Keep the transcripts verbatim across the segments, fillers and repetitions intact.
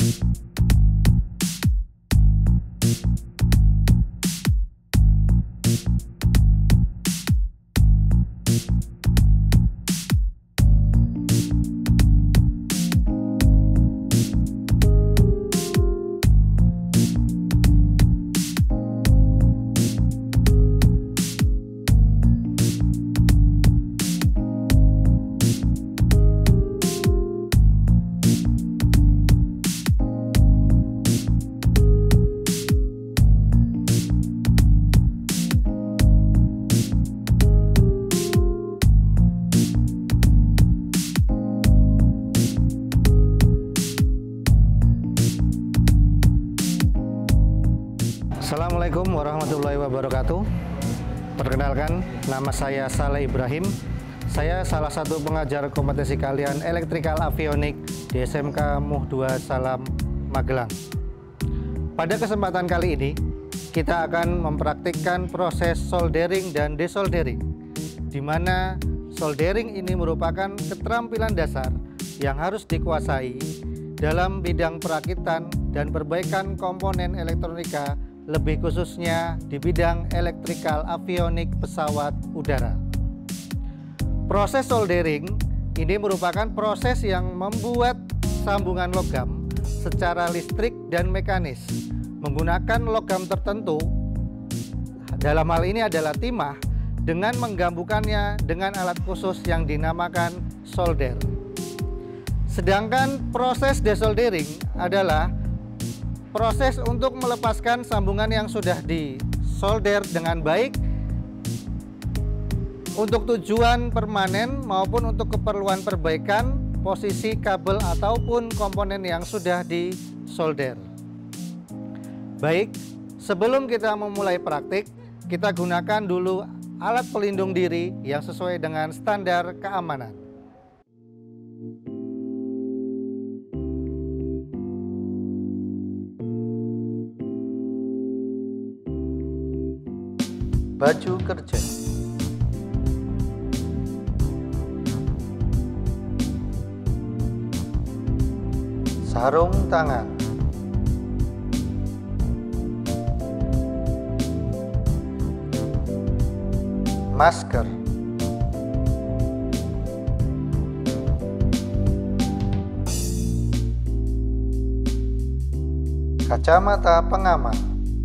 Assalamualaikum warahmatullahi wabarakatuh. Perkenalkan, nama saya Saleh Ibrahim. Saya salah satu pengajar kompetensi keahlian elektrikal avionik di S M K Muh dua Salam, Magelang. Pada kesempatan kali ini, kita akan mempraktikkan proses soldering dan desoldering, di mana soldering ini merupakan keterampilan dasar yang harus dikuasai dalam bidang perakitan dan perbaikan komponen elektronika, lebih khususnya di bidang elektrikal avionik pesawat udara. Proses soldering ini merupakan proses yang membuat sambungan logam secara listrik dan mekanis menggunakan logam tertentu, dalam hal ini adalah timah, dengan menggabungkannya dengan alat khusus yang dinamakan solder. Sedangkan proses desoldering adalah proses untuk melepaskan sambungan yang sudah disolder dengan baik untuk tujuan permanen maupun untuk keperluan perbaikan posisi kabel ataupun komponen yang sudah disolder. Baik, sebelum kita memulai praktik, kita gunakan dulu alat pelindung diri yang sesuai dengan standar keamanan. Baju kerja, sarung tangan, masker, kacamata pengaman,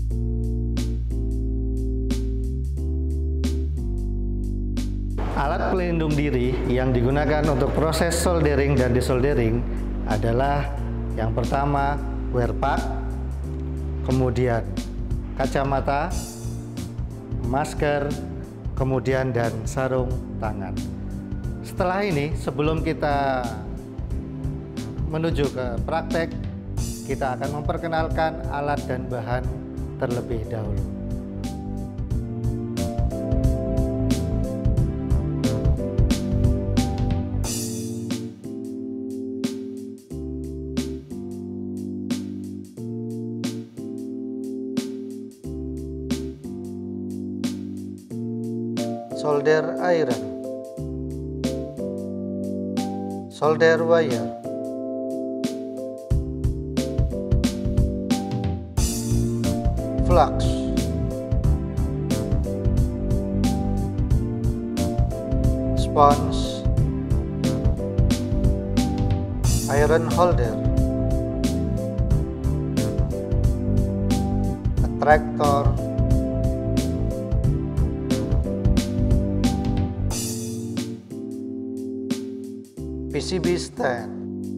alat pelindung diri yang digunakan untuk proses soldering dan desoldering adalah yang pertama wear pack, kemudian kacamata, masker, kemudian dan sarung tangan. Setelah ini, sebelum kita menuju ke praktek, kita akan memperkenalkan alat dan bahan terlebih dahulu. Solder iron, solder wire, flux, sponge, iron holder, attractor, P C B stand,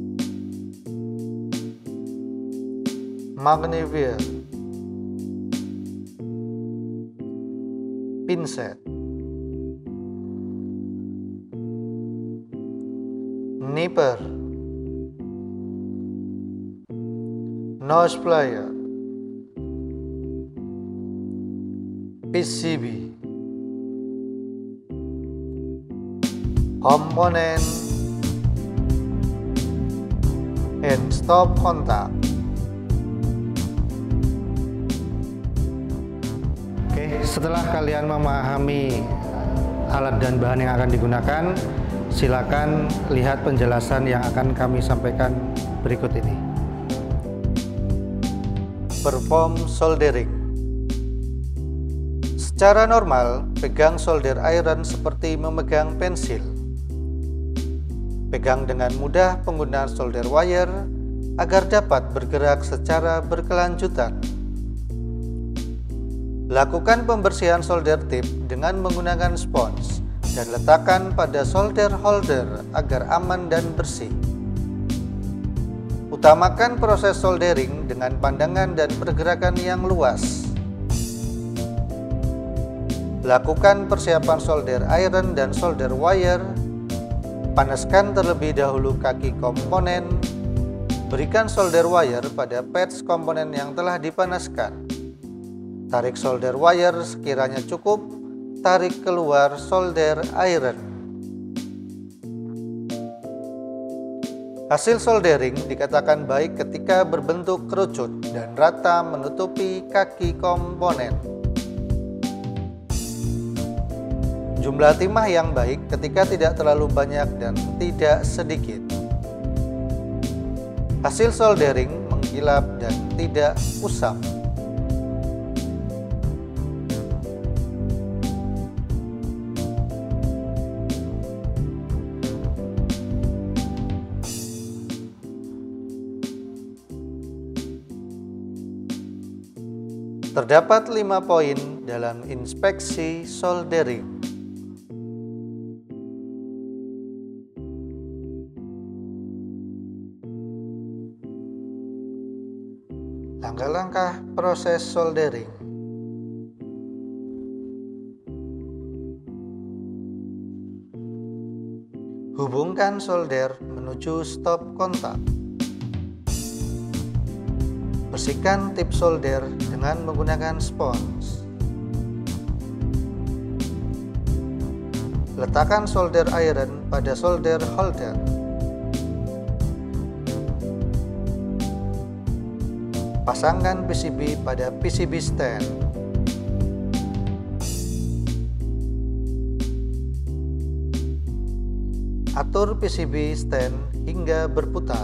magnesia, pinset, nipper, nose plier, P C B, komponen and stop kontak. Oke, setelah kalian memahami alat dan bahan yang akan digunakan, silakan lihat penjelasan yang akan kami sampaikan berikut ini. Perform soldering. Secara normal, pegang solder iron seperti memegang pensil. Pegang dengan mudah penggunaan solder wire agar dapat bergerak secara berkelanjutan. Lakukan pembersihan solder tip dengan menggunakan spons dan letakkan pada solder holder agar aman dan bersih. Utamakan proses soldering dengan pandangan dan pergerakan yang luas. Lakukan persiapan solder iron dan solder wire. Panaskan terlebih dahulu kaki komponen. Berikan solder wire pada pads komponen yang telah dipanaskan. Tarik solder wire sekiranya cukup. Tarik keluar solder iron. Hasil soldering dikatakan baik ketika berbentuk kerucut dan rata menutupi kaki komponen. Jumlah timah yang baik ketika tidak terlalu banyak dan tidak sedikit. Hasil soldering mengkilap dan tidak usap. Terdapat lima poin dalam inspeksi soldering. Langkah-langkah proses soldering. Hubungkan solder menuju stop kontak. Bersihkan tip solder dengan menggunakan spons. Letakkan solder iron pada solder holder. Pasangkan P C B pada P C B stand. Atur P C B stand hingga berputar.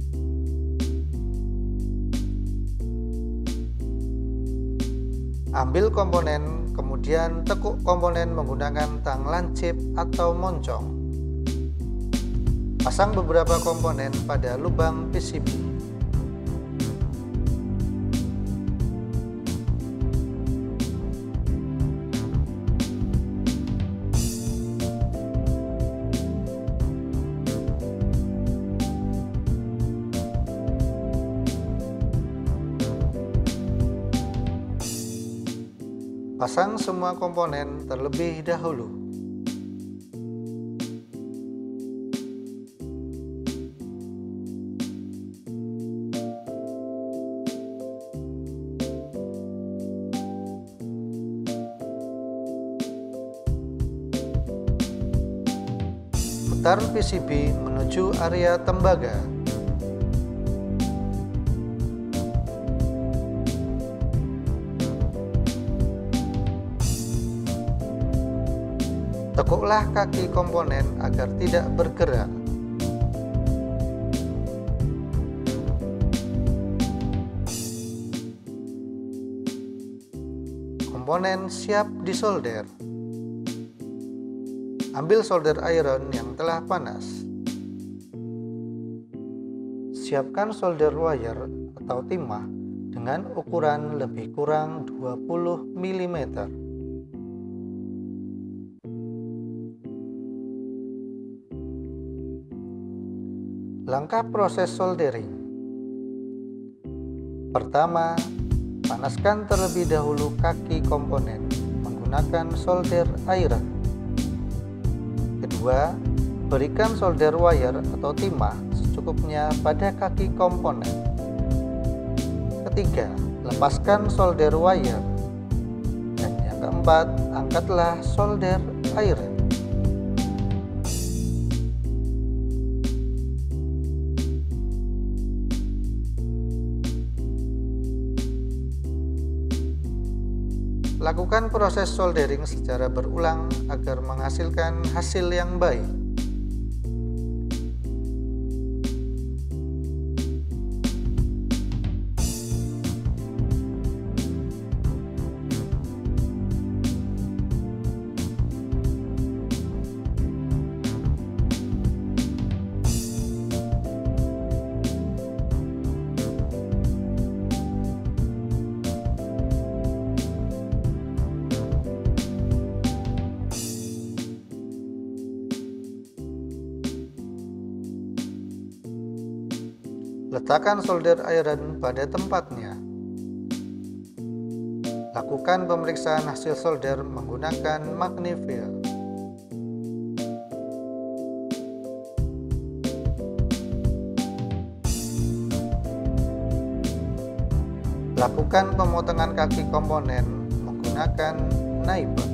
Ambil komponen, kemudian tekuk komponen menggunakan tang lancip atau moncong. Pasang beberapa komponen pada lubang P C B. Pasang semua komponen terlebih dahulu. Putar P C B menuju area tembaga. Tekuklah kaki komponen agar tidak bergerak. Komponen siap disolder. Ambil solder iron yang telah panas. Siapkan solder wire atau timah dengan ukuran lebih kurang dua puluh milimeter. Langkah proses soldering. Pertama, panaskan terlebih dahulu kaki komponen menggunakan solder iron. Kedua, berikan solder wire atau timah secukupnya pada kaki komponen. Ketiga, lepaskan solder wire. Dan yang keempat, angkatlah solder iron. Lakukan proses soldering secara berulang agar menghasilkan hasil yang baik. Letakkan solder iron pada tempatnya. Lakukan pemeriksaan hasil solder menggunakan magnifil. Lakukan pemotongan kaki komponen menggunakan kniper.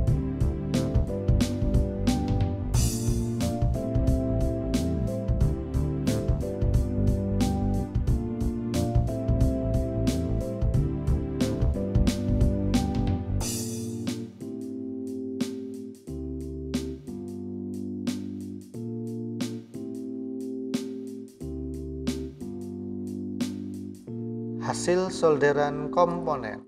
Hasil solderan komponen.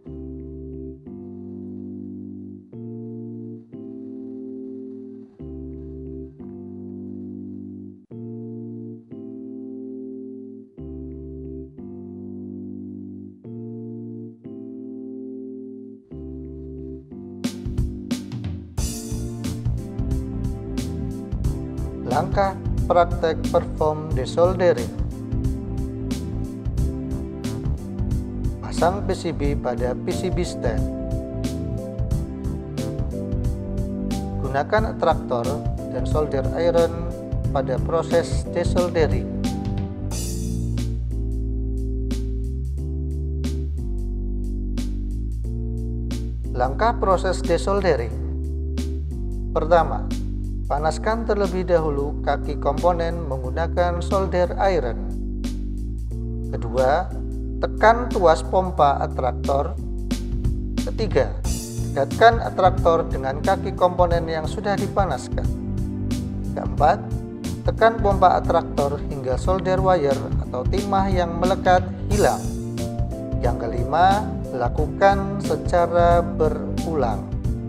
Langkah praktek perform desoldering. Pasang P C B pada P C B stand. Gunakan traktor dan solder iron pada proses desoldering. Langkah proses desoldering. Pertama, panaskan terlebih dahulu kaki komponen menggunakan solder iron. Kedua, tekan tuas pompa atraktor. Ketiga, dekatkan atraktor dengan kaki komponen yang sudah dipanaskan. Keempat, tekan pompa atraktor hingga solder wire atau timah yang melekat hilang. Yang kelima, lakukan secara berulang.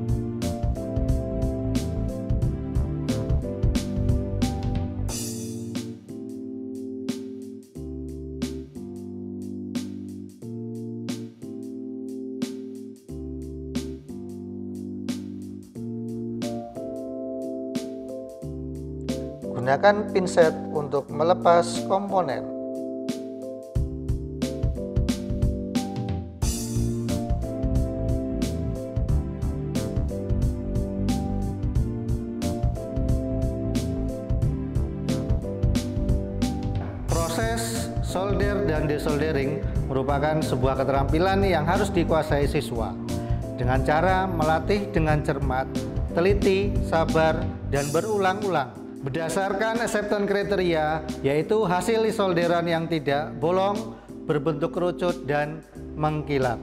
Gunakan pinset untuk melepas komponen. Proses solder dan desoldering merupakan sebuah keterampilan yang harus dikuasai siswa dengan cara melatih dengan cermat, teliti, sabar, dan berulang-ulang. Berdasarkan acceptance kriteria, yaitu hasil solderan yang tidak bolong, berbentuk kerucut, dan mengkilap.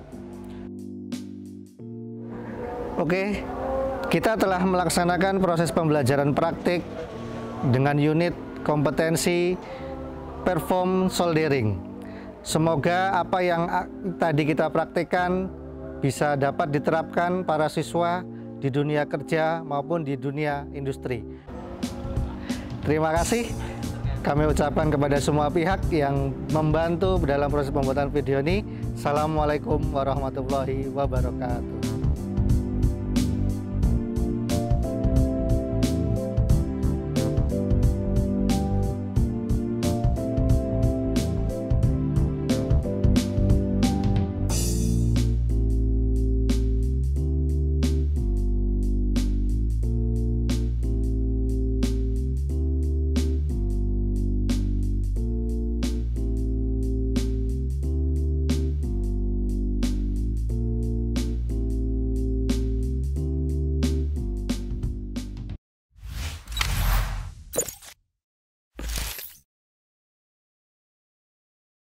Oke, kita telah melaksanakan proses pembelajaran praktik dengan unit kompetensi perform soldering. Semoga apa yang tadi kita praktikkan bisa dapat diterapkan para siswa di dunia kerja maupun di dunia industri. Terima kasih kami ucapkan kepada semua pihak yang membantu dalam proses pembuatan video ini. Assalamualaikum warahmatullahi wabarakatuh.